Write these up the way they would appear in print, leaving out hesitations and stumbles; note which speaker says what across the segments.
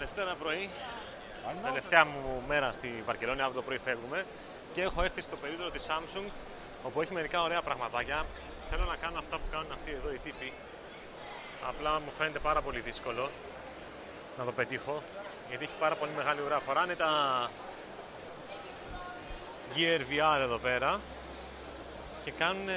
Speaker 1: Δευτέρα πρωί, τελευταία μου μέρα στη Βαρκελόνη, αύριο το πρωί φεύγουμε και έχω έρθει στο περίπτωρο της Samsung, όπου έχει μερικά ωραία πραγματάκια. Θέλω να κάνω αυτά που κάνουν αυτοί εδώ οι τύποι. Απλά μου φαίνεται πάρα πολύ δύσκολο να το πετύχω, γιατί έχει πάρα πολύ μεγάλη ουρά. Φοράνε τα Gear VR εδώ πέρα και κάνουν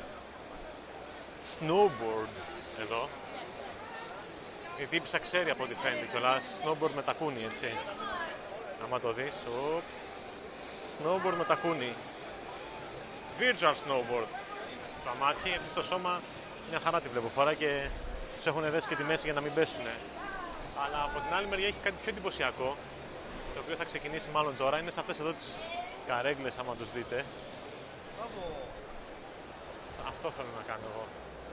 Speaker 1: snowboard εδώ. Η τύπισσα ξέρει από ό,τι φαίνεται κιόλας, snowboard με τακούνι, έτσι. Άμα το δεις, snowboard με τακούνι. Virtual snowboard. Στα μάτια, γιατί στο σώμα μια χαρά τη βλέπω φορά και τους έχουν δέσει και τη μέση για να μην πέσουνε. Αλλά από την άλλη μεριά έχει κάτι πιο εντυπωσιακό, το οποίο θα ξεκινήσει μάλλον τώρα, είναι σε αυτές εδώ τις καρέγκλες, άμα τους δείτε. Αυτό θέλω να κάνω εγώ.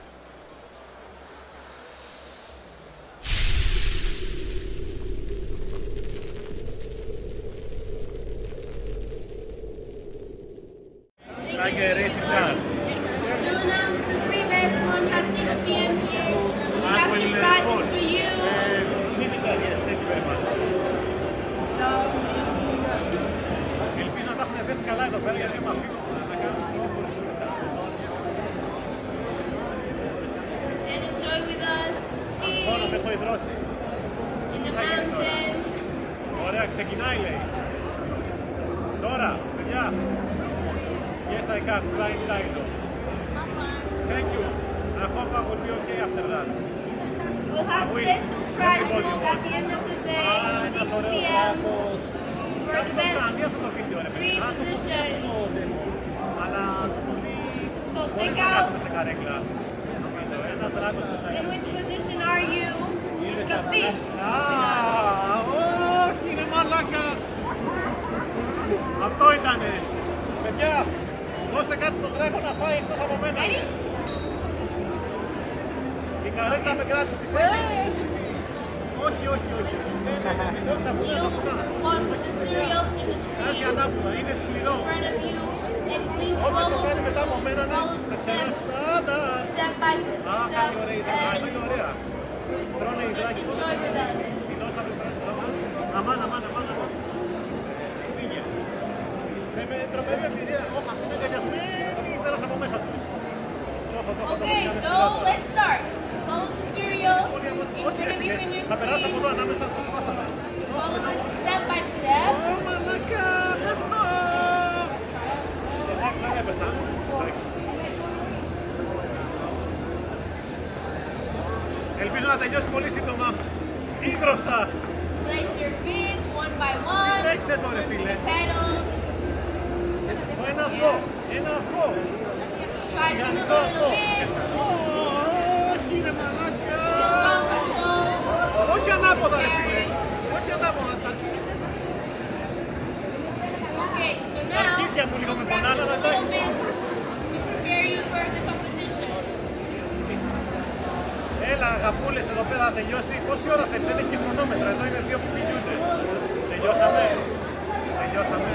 Speaker 1: Like a racing car.
Speaker 2: Free best one at 6 p.m. here. We have surprises for you.
Speaker 1: Yes, thank you very much. Ελπίζω να τα έχουν δέσει καλά εδώ πέρα, γιατί με αφήσουν να κάνω πρόβολες μετά.
Speaker 2: And enjoy with us.
Speaker 1: Μόνο με έχω υδρώσει.
Speaker 2: In the mountains.
Speaker 1: Ωραία, ξεκινάει λέει. Τώρα, παιδιά. Yes, I can. Flying Dino. Thank you. I hope I will be okay after that.
Speaker 2: We'll have special prizes at the end of the day, 6 p.m. for the best free position. So check out. In which position are you? And compete.
Speaker 1: Όχι, είναι μαλάκα. Αυτό ήτανε. Παιδιά, δώστε κάτι στον Dragon να φάει εκτός από μένα. Η καρέκλα με κράτησε στη θέση. Όχι, όχι, όχι. Κάτι ανάποδα, είναι σκληρό. Όποιος το κάνει μετά από μένα, θα ξεράσει τα άντα. Α, κάνει ωραία ιδέα. Είναι ωραία. Τρώνε υδράκι. Την όσα με τρώνε. Αμάν, αμάν, αμάν. Φύγε. Με τρομερή εμπειρία. Όχι, αυτή είναι τελειασμένη. Πέρασε από μέσα του.
Speaker 2: Okay, so let's start. Follow the tutorial. Interview in your
Speaker 1: θα περάσω από εδώ ανάμεσα στο σπάσαμε.
Speaker 2: Follow it step by step.
Speaker 1: Ω, μαλάκα, αυτό. Εντάξει, δεν έπεσα. Ελπίζω να τελειώσει πολύ σύντομα. Ήδρωσα.
Speaker 2: Place your feet one by one.
Speaker 1: Τρέξε το ρε φίλε.
Speaker 2: Pedals.
Speaker 1: Ένα αυγό, ένα αυγό.
Speaker 2: Try to move a little bit.
Speaker 1: Όχι ρε μαλάκα.
Speaker 2: Comfortable.
Speaker 1: Όχι ανάποδα ρε φίλε. Όχι ανάποδα.
Speaker 2: Okay, so now
Speaker 1: Αρχίδια μου λίγο με πονάνε, αλλά
Speaker 2: practice a little
Speaker 1: εντάξει.
Speaker 2: bit to prepare you for the competition.
Speaker 1: Έλα αγαπούλες εδώ πέρα να τελειώσει. Πόση ώρα θέλει, δεν έχει και χρονόμετρα. Εδώ είναι δύο που φιλιούνται. Τελειώσαμε. Τελειώσαμε.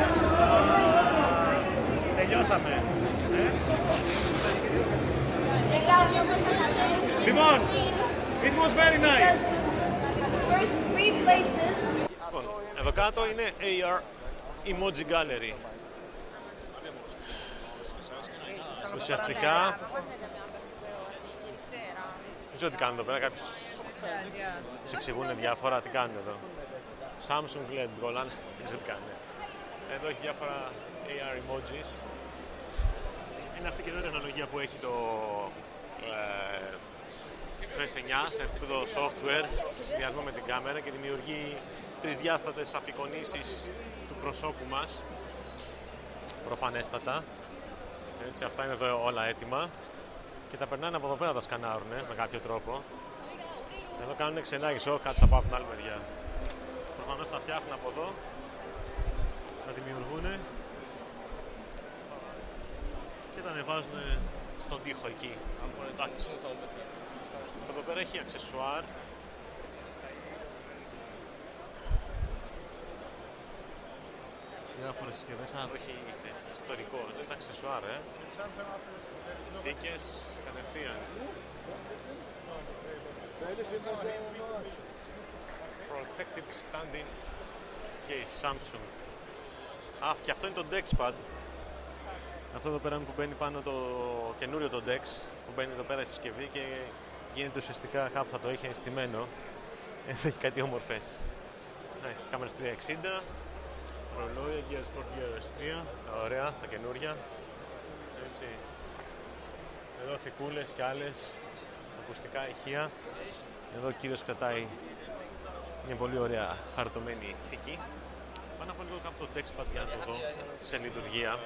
Speaker 1: Τελειώσαμε.
Speaker 2: Check out your position.
Speaker 1: Λοιπόν, it was very nice.
Speaker 2: The first 3 places.
Speaker 1: Λοιπόν, εδώ κάτω είναι AR Emoji Gallery. Ουσιαστικά, δεν ξέρω τι κάνουν εδώ πέρα, κάποιοι τους εξηγούν διάφορα, τι κάνουν εδώ. Samsung LED Golan, δεν ξέρω τι κάνουν. Εδώ έχει διάφορα AR emojis. Είναι αυτή η καινούργια τεχνολογία που έχει το S9 σε επίπεδο software σε συνδυασμό με την κάμερα και δημιουργεί τρισδιάστατες απεικονίσεις του προσώπου μας, προφανέστατα. Έτσι, αυτά είναι εδώ όλα έτοιμα και τα περνάνε από εδώ πέρα, τα σκανάρουν με κάποιο τρόπο. Εδώ κάνουν εξενάγηση, κάτι θα πάω από την άλλη μεριά. Προφανώς τα φτιάχνουν από εδώ, τα δημιουργούν και τα ανεβάζουν στον τοίχο εκεί. Εντάξει. Εδώ πέρα έχει αξεσουάρ. Διάφορες συσκευές, εδώ έχει ιστορικό, εδώ είναι αξεσουάρ, θήκες κατευθείαν. Protective Standing Case Samsung. Και αυτό είναι το DexPad. Αυτό εδώ πέρα που μπαίνει πάνω το καινούριο το Dex, που μπαίνει εδώ πέρα στη συσκευή και γίνεται ουσιαστικά κάπου θα το έχει αισθημένο. Εδώ έχει κάτι όμορφες. Κάμερες 360, ρολόια, Gear Sport, Gear S3, τα ωραία, τα καινούρια. Έτσι. Εδώ θικούλες και άλλες ακουστικά ηχεία. Εδώ ο κύριος κρατάει μια πολύ ωραία χαρτωμένη θήκη. Πάω να πω λίγο κάπου το DexPad για να το δω σε λειτουργία.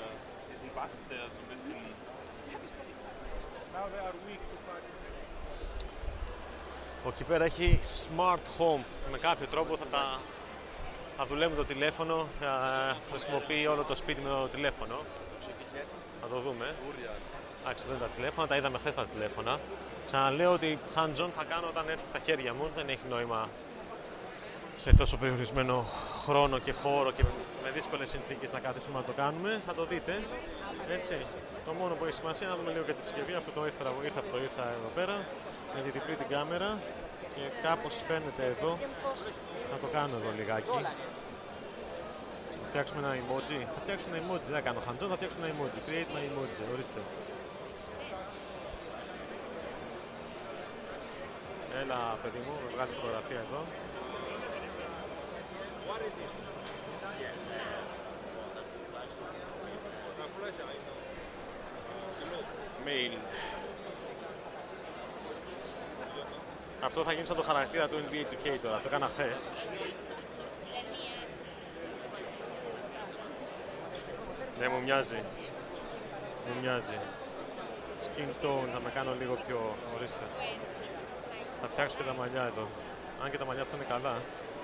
Speaker 1: Εκεί πέρα έχει Smart Home. Με κάποιο τρόπο θα δουλεύει το τηλέφωνο, θα χρησιμοποιεί όλο το σπίτι με το τηλέφωνο. Θα το δούμε. Εντάξει, εδώ είναι τα τηλέφωνα, τα είδαμε χθες τα τηλέφωνα. Ξαναλέω ότι hands-on θα κάνω όταν έρθει στα χέρια μου. Δεν έχει νόημα σε τόσο περιορισμένο χρόνο και χώρο και με δύσκολες συνθήκες να κάτσουμε να το κάνουμε. Θα το δείτε. Έτσι. Το μόνο που έχει σημασία είναι να δούμε λίγο και τη συσκευή. Αυτό το ήρθα εδώ πέρα. Με τη διπλή την κάμερα. Και κάπως φαίνεται εδώ. Θα το κάνω εδώ λιγάκι. Θα φτιάξουμε ένα emoji. Θα φτιάξουμε ένα emoji. Δεν θα κάνω hands-on, θα φτιάξουμε ένα emoji. Create my emoji. Ορίστε. Έλα παιδί μου, βγάλει φωτογραφία εδώ. Mail. Αυτό θα γίνει σαν το χαρακτήρα του NBA 2K τώρα, το έκανα χθες. Ναι, μου μοιάζει. Μου μοιάζει. Skin tone, θα με κάνω λίγο πιο, ορίστε. Θα φτιάξω και τα μαλλιά εδώ. Αν και τα μαλλιά αυτά είναι καλά.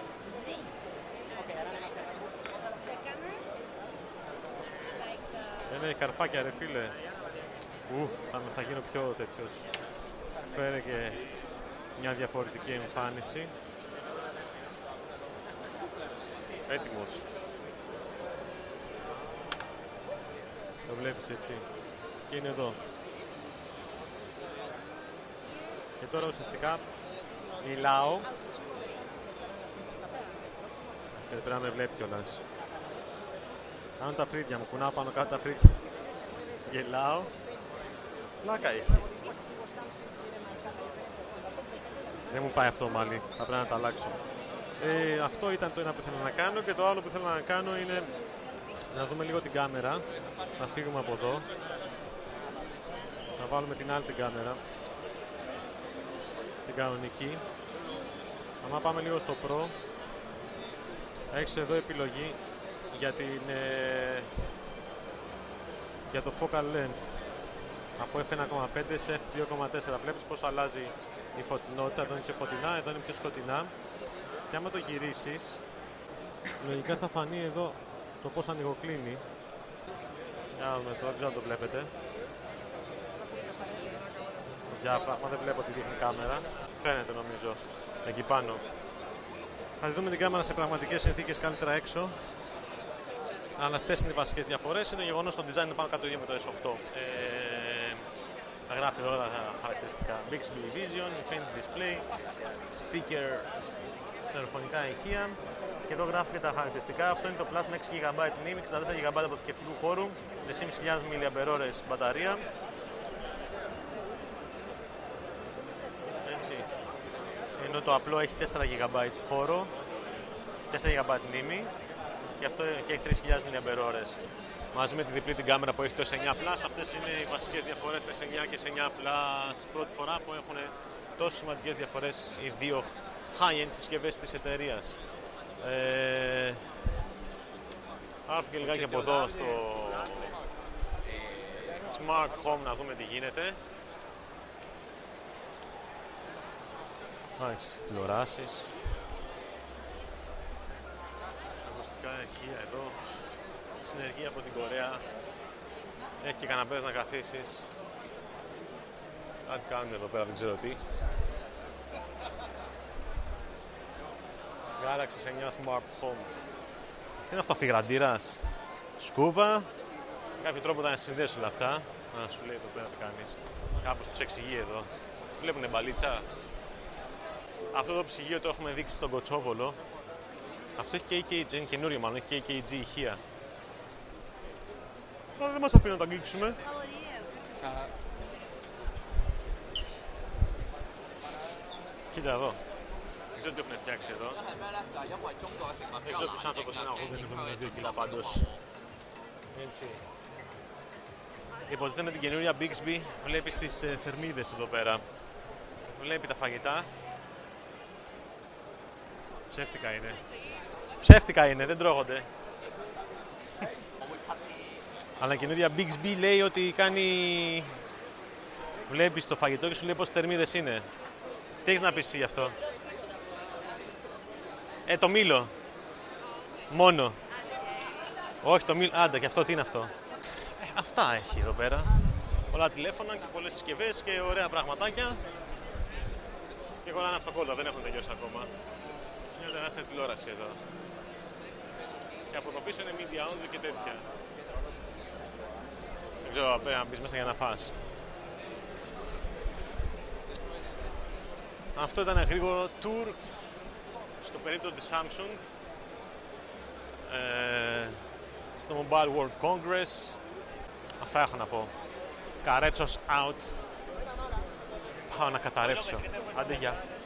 Speaker 1: Είναι καρφάκια ρε φίλε. Θα γίνω πιο τέτοιος. Φέρε και μια διαφορετική εμφάνιση. Έτοιμος. Το βλέπεις έτσι. Και είναι εδώ. Και τώρα ουσιαστικά μιλάω. Και πρέπει να με βλέπει κιόλας. Κάνω τα φρύδια μου, κουνάω πάνω κάτω τα φρύδια. Γελάω. Πλάκα έχει. Δεν μου πάει αυτό μάλι, θα πρέπει να τα αλλάξω. Αυτό ήταν το ένα που ήθελα να κάνω και το άλλο που ήθελα να κάνω είναι να δούμε λίγο την κάμερα. Να φύγουμε από εδώ. Να βάλουμε την άλλη την κάμερα. Την κανονική. Αν πάμε λίγο στο Pro, έχεις εδώ επιλογή για το focal length από f1.5 σε f2.4. Βλέπεις πως αλλάζει η φωτεινότητα. Εδώ είναι πιο φωτεινά, εδώ είναι πιο σκοτεινά. Και άμα το γυρίσεις, λογικά θα φανεί εδώ το πως ανοιγοκλίνει. Για να δούμε το, δεν ξέρω αν το βλέπετε. Το διάφραγμα, δεν βλέπω τι δείχνει η κάμερα. Φαίνεται νομίζω, εκεί πάνω. Θα δούμε την κάμερα σε πραγματικές συνθήκες καλύτερα έξω. Αλλά αυτές είναι οι βασικές διαφορές. Είναι γεγονός ότι το design είναι πάνω κάτω ίδιο με το S8. Θα γράφει όλα τα χαρακτηριστικά. Bixby Vision, Infinity Display, Speaker, στερεοφωνικά ηχεία. Και εδώ γράφει και τα χαρακτηριστικά. Αυτό είναι το Plus με 6 GB μνήμη, 64 GB αποθηκευτικού χώρου, 3.500 mAh μπαταρία. Έτσι. Ενώ το απλό έχει 4 GB χώρο, 4 GB μνήμη και αυτό και έχει 3.000 mAh. Μαζί με τη διπλή την κάμερα που έχει το S9 Plus, αυτές είναι οι βασικές διαφορές του S9 και S9 Plus. Πρώτη φορά που έχουν τόσο σημαντικές διαφορές οι δύο high-end συσκευές της εταιρείας. Άρθω και λιγάκι από εδώ στο Smart Home να δούμε τι γίνεται. Εντάξει, τηλεοράσεις. Ακουστικά ηχεία εδώ. Συνεργεία από την Κορέα. Έχει και καναπές να καθίσεις. Κάτι κάνουν εδώ πέρα, δεν ξέρω τι. Galaxy S9 Smart Home. Τι είναι αυτό, φιγραντήρας, σκούπα. Με κάποιο τρόπο θα συνδέσει όλα αυτά. Να σου λέει εδώ πέρα τι κάνεις. Κάπως τους εξηγεί εδώ. Βλέπουνε μπαλίτσα. Αυτό το ψυγείο το έχουμε δείξει στον Κοτσόβολο. Αυτό έχει και AKG, είναι καινούριο μάλλον, έχει και AKG ηχεία. Αλλά δεν μας αφήνει να το αγγίξουμε. Κοίτα εδώ. Δεν ξέρω τι έχουν φτιάξει εδώ. Δεν ξέρω ποιος άνθρωπος είναι 80-72 κιλά πάντως. Έτσι. Υποτίθεται με την καινούρια Bixby βλέπεις τις θερμίδες εδώ πέρα. Βλέπει τα φαγητά. Ψεύτικα είναι. Ψεύτικα είναι, δεν τρώγονται. Αλλά η καινούρια Bixby λέει ότι κάνει... Βλέπεις το φαγητό και σου λέει πόσες θερμίδες είναι. Τι έχεις να πεις γι' αυτό? Το μήλο. Μόνο. Όχι το μήλο. Άντα, και αυτό τι είναι αυτό? Αυτά έχει εδώ πέρα. Πολλά τηλέφωνα και πολλές συσκευές και ωραία πραγματάκια. Και κολλάνε αυτοκόλλητα, δεν έχουν τελειώσει ακόμα. Μια τεράστια τηλεόραση εδώ. Και από το πίσω είναι media audio και τέτοια. Δεν ξέρω, πρέπει να μπεις μέσα για να φας. Αυτό ήταν ένα γρήγορο tour στο περίπτωμα της Samsung στο Mobile World Congress. Αυτά έχω να πω. Καρέτσος out. Πάω να καταρρεύσω. Άντε γεια.